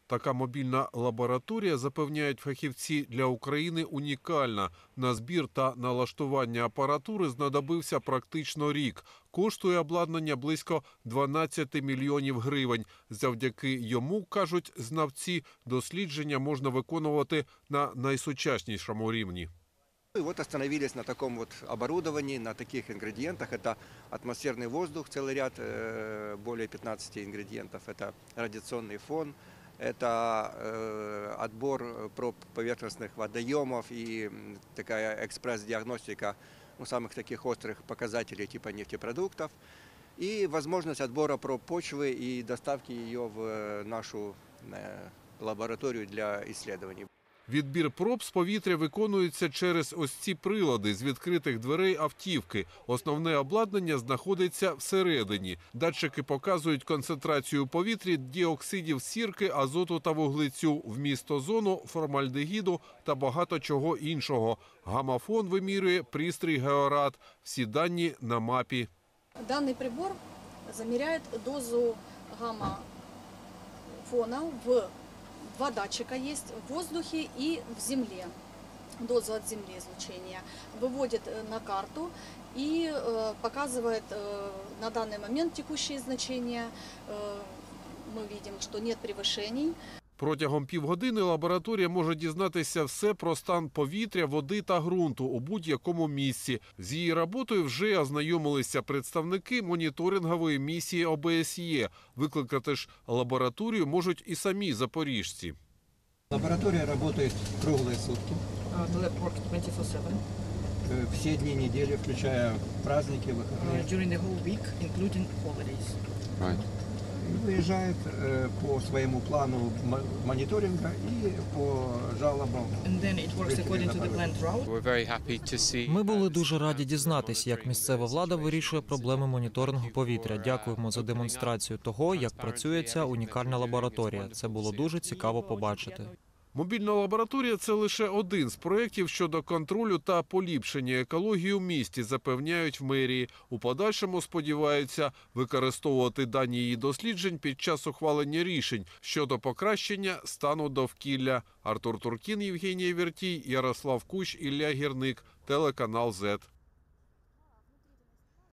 Така мобільна лабораторія, запевняють фахівці, для України унікальна. На збір та налаштування апаратури знадобився практично рік. Коштує обладнання близько 12 мільйонів гривень. Завдяки йому, кажуть знавці, дослідження можна виконувати на найсучаснішому рівні. И вот остановились на таком вот оборудовании, на таких ингредиентах. Это атмосферный воздух, целый ряд, более 15 ингредиентов. Это радиационный фон, это отбор проб поверхностных водоемов и такая экспресс-диагностика самых таких острых показателей типа нефтепродуктов. И возможность отбора проб почвы и доставки ее в нашу лабораторию для исследований. Відбір проб з повітря виконується через ось ці прилади з відкритих дверей автівки. Основне обладнання знаходиться всередині. Датчики показують концентрацію у повітрі діоксидів сірки, азоту та вуглецю, вміст озону, формальдегіду та багато чого іншого. Гамафон вимірює пристрій Георат. Всі дані на мапі. Данный прибор замеряет дозу гамма-фона Два датчика есть в воздухе и в земле. Дозу от земли излучения. Выводит на карту и показывает на данный момент текущие значения. Мы видим, что нет превышений. Протягом півгодини лабораторія може дізнатися все про стан повітря, води та ґрунту у будь-якому місці. З її роботою вже ознайомилися представники моніторингової місії ОБСЄ. Викликати ж лабораторію можуть і самі запоріжці. Лаборатория работает круглые сутки. The lab works 24/7. Все дни недели, включая праздники, выходные. During the whole week, including holidays. Выезжает по своему плану мониторинга и по жалобам. And then it works according to the planned route. Ми були дуже раді дізнатися, як місцева влада вирішує проблеми моніторингу повітря. Дякуємо за демонстрацію того, як працює ця унікальна лабораторія. Це було дуже цікаво побачити. Мобільна лабораторія – це лише один з проєктів щодо контролю та поліпшення екології у місті, запевняють в мерії. У подальшому сподіваються використовувати дані її досліджень під час ухвалення рішень щодо покращення стану довкілля. Артур Туркін, Євгенія Вертій, Ярослав Кущ, Ілля Гірник, телеканал ЗЕТ.